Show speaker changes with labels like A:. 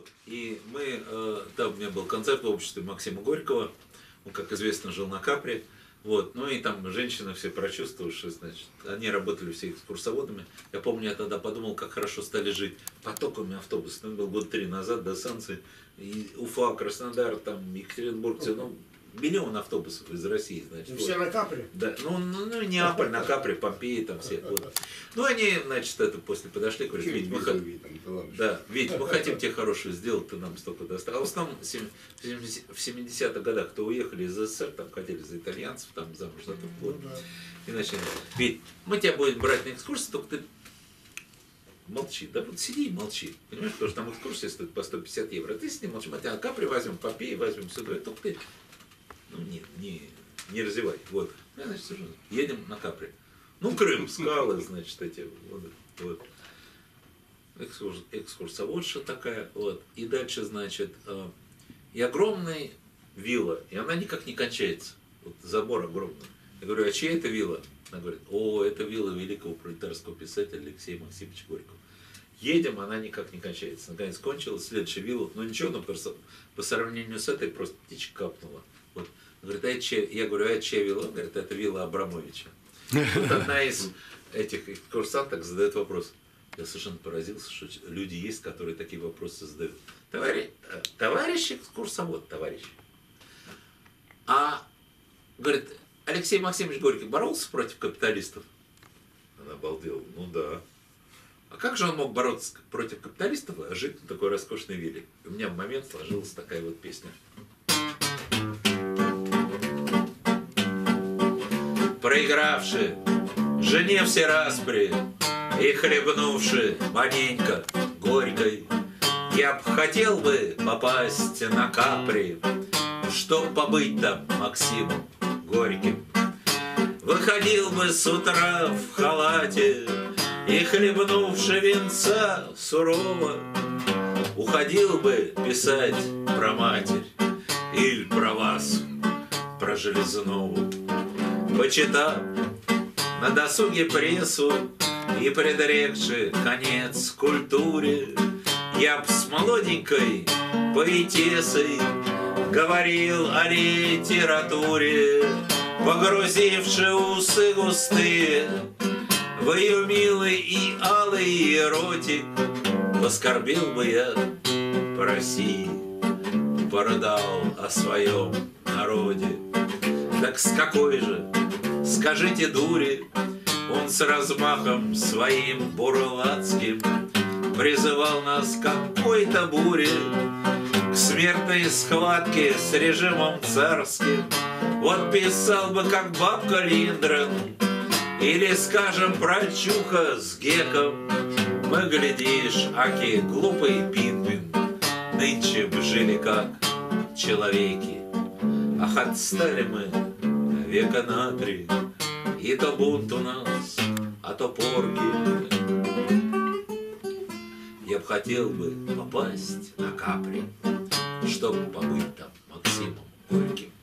A: Вот. И мы, да, у меня был концерт в обществе Максима Горького, он, как известно, жил на Капри. Вот. Ну и там женщины все прочувствовавшие, значит, они работали все экскурсоводами. Я помню, я тогда подумал, как хорошо стали жить потоками автобусов. Это был год 3 назад до станции. И Уфа, Краснодар, там, Екатеринбург, все, ну, миллион автобусов из России, значит.
B: И все на Капри?
A: Да, ну Неаполь, на Капри, Помпеи, там все. Вот. Ну они, значит, это после подошли, говорят, Вить, мы хотим тебе хорошее сделать, ты нам столько достал. А в основном в 70-х годах, кто уехали из СССР, там хотели за итальянцев, там замуж за тот год. И начали, Вить, мы тебя будем брать на экскурсию, только ты молчи, да вот сиди и молчи. Понимаешь, потому что там экскурсия стоит по 150 евро. Ты сиди, молчи, мы тебя на Капри возьмем, Помпеи возьмем, сюда, только ты, ну не развивай. Вот. Я, значит, сижу, едем на Капри. Ну, Крым, скалы, значит, эти, вот. Экскурсоводша такая, вот. И дальше, значит, и огромная вилла, и она никак не кончается. Вот забор огромный. Я говорю, а чья это вилла? Она говорит, о, это вилла великого пролетарского писателя Алексея Максимовича Горького. Едем, она никак не кончается. Наконец кончилась, следующая вилла, ну ничего, но по сравнению с этой просто птичка капнула. Вот. Говорит, а это чья? Я говорю, а это чья вилла? Он говорит, это вилла Абрамовича. Вот одна из этих экскурсанток задает вопрос. Я совершенно поразился, что люди есть, которые такие вопросы задают. Товарищ экскурсовод, товарищ. А, говорит, Алексей Максимович Горький боролся против капиталистов? Она обалдела. Ну да. А как же он мог бороться против капиталистов, а жить на такой роскошной вилле? У меня в момент сложилась такая вот песня. Проигравши жене все распри и хлебнувши маленько горькой, я б хотел бы попасть на Капри, чтоб побыть там Максимом Горьким. Выходил бы с утра в халате и, хлебнувши венца сурово, уходил бы писать про матерь или про вас, про Железнову. Почитав на досуге прессу и предрекши конец культуре, я б с молоденькой поэтессой говорил о литературе, погрузивши усы густые в ее милый и алый эротик. Поскорбил бы я по России, порыдал о своем народе. Так с какой же, скажите, дури, он с размахом своим бурлацким призывал нас к какой-то буре, к смертной схватке с режимом царским. Вот писал бы, как бабка Линдрен, или, скажем, прочуха с Геком. Мы, глядишь, аки глупый пингвин, нынче б жили как человеки. Ах, отстали мы века на 3, и то бунт у нас, а то порки. Я б хотел бы попасть на Капри, чтоб побыть там Максимом Горьким.